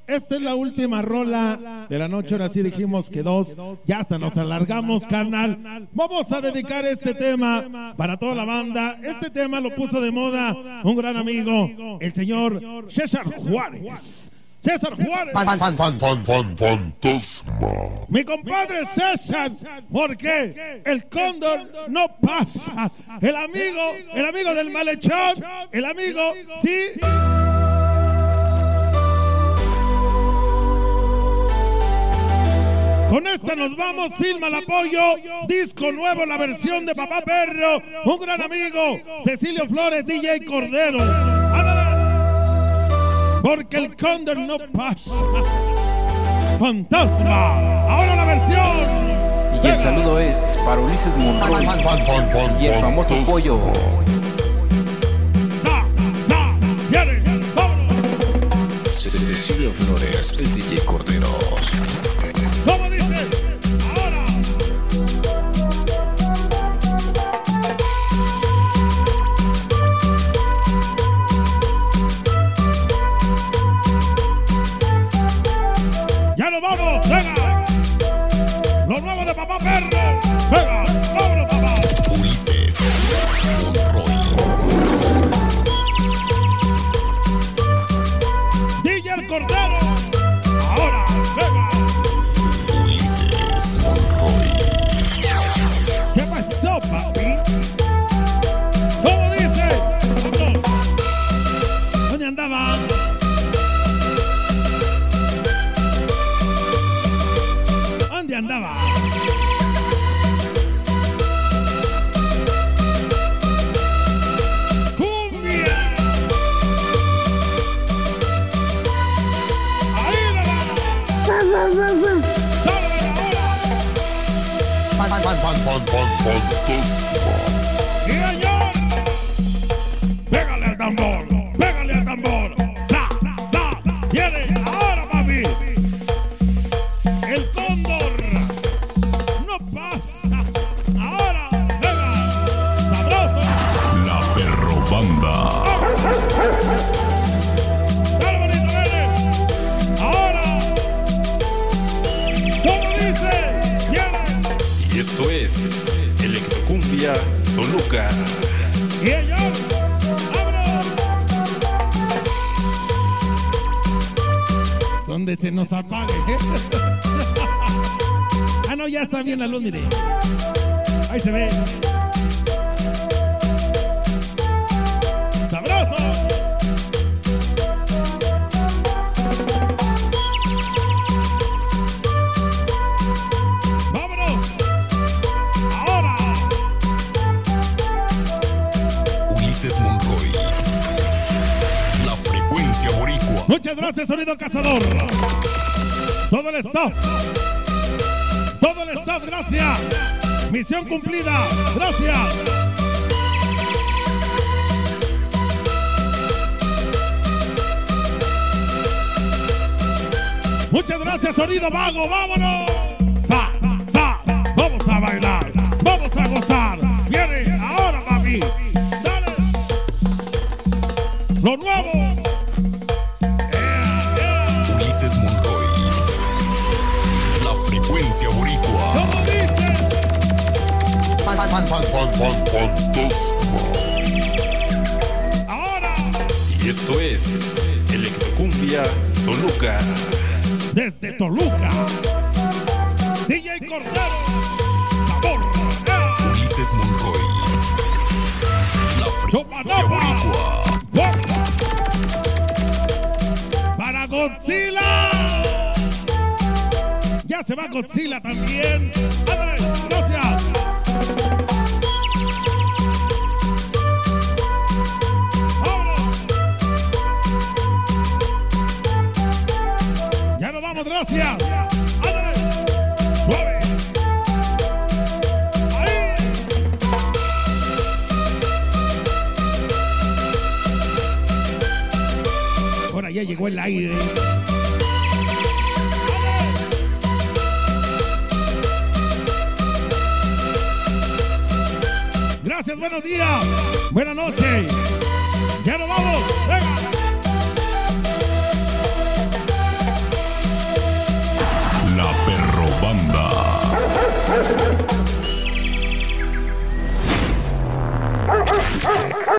Esta es la última rola de la noche. Ahora sí dijimos que dos. Ya hasta nos alargamos, carnal. Vamos a dedicar este tema para toda la banda. Este tema lo puso de moda un gran amigo, el señor César Juárez. César Juárez. Fantasma. Mi compadre César, porque el cóndor no pasa. El amigo del malhechor, el amigo, sí. Con esta nos vamos, firma el apoyo, disco nuevo, la versión de Papá Perro, un gran amigo, Cecilio Flores, DJ Cordero. Porque el cóndor no pasa. Fantasma. Ahora la versión. Y el saludo es para Ulises Monroy y el famoso pollo. Cecilio Flores, el DJ Cordero. ¿Cómo dice? Ahora. Ya nos vamos, venga. Lo nuevo de Papá Perro. Venga, vámonos, papá. Ulises Monroy. DJ el Cordero. Ahora, venga. Ulises Monroy. ¿Qué pasó, papi? ¿Cómo dice? ¿Dónde andaba? ¿Dónde andaba? ¡Cumbia! ¡Ahí la va! Fantasma. ¡Y señor! ¡Pégale al tambor! ¡Pégale al tambor! ¡Sa! ¡Sa! ¡Viene! ¡Ahora, papi! ¡El cóndor no pasa! ¡Ahora! ¡Venga! ¡Sabroso! La Perro Banda. ¡Dale, bonito, viene! ¡Ahora! ¿Cómo dice? ¡Viene! Y esto es Electrocumbia Toluca. ¡Y señor! ¡Vámonos! Donde se nos apague. Ah, no, ya está bien la luz, mire. Ahí se ve. ¡Sabroso! ¡Vámonos! ¡Ahora! Ulises Monroy. La frecuencia boricua. Muchas gracias, Sonido Cazador. Todo el staff. Todo el staff, gracias. Misión cumplida. Gracias. Muchas gracias, Sonido Vago. ¡Vámonos! ¡Sa! ¡Sa! Vamos a bailar. Vamos a gozar. Viene ahora, papi. Dale. Lo nuevo. Ulises Monroy. La frecuencia boricua. ¿Cómo dice? Fantasma. Ahora. Y esto es Electrocumbia Toluca. Desde Toluca, DJ Cordero, sabor. Ulises Monroy. La frecuencia Chupanapa. boricua. Para Godzilla. Ya se va Godzilla también. Ándale, gracias. Vámonos. Ya nos vamos, gracias. Ándale, suave. Ahí. Ahora ya llegó el aire. Gracias, buenos días. Buenas noches. Ya nos vamos. Venga.